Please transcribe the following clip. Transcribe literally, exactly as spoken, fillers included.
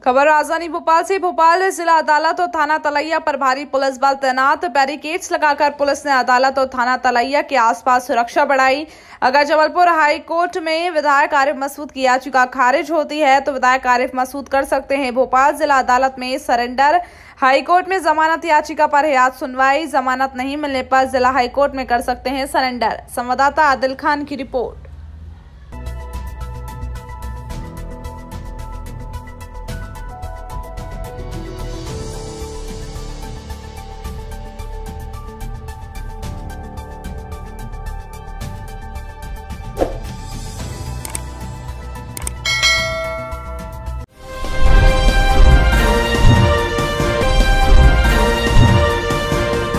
खबर राजधानी भोपाल से। भोपाल जिला अदालत और थाना तलैया पर भारी पुलिस बल तैनात। बैरिकेड्स लगाकर पुलिस ने अदालत और थाना तलैया के आसपास सुरक्षा बढ़ाई। अगर जबलपुर हाई कोर्ट में विधायक आरिफ मसूद की याचिका खारिज होती है तो विधायक आरिफ मसूद कर सकते हैं भोपाल जिला अदालत में सरेंडर। हाई कोर्ट में जमानत याचिका पर है आज सुनवाई। जमानत नहीं मिलने पर जिला हाई कोर्ट में कर सकते हैं सरेंडर। संवाददाता आदिल खान की रिपोर्ट।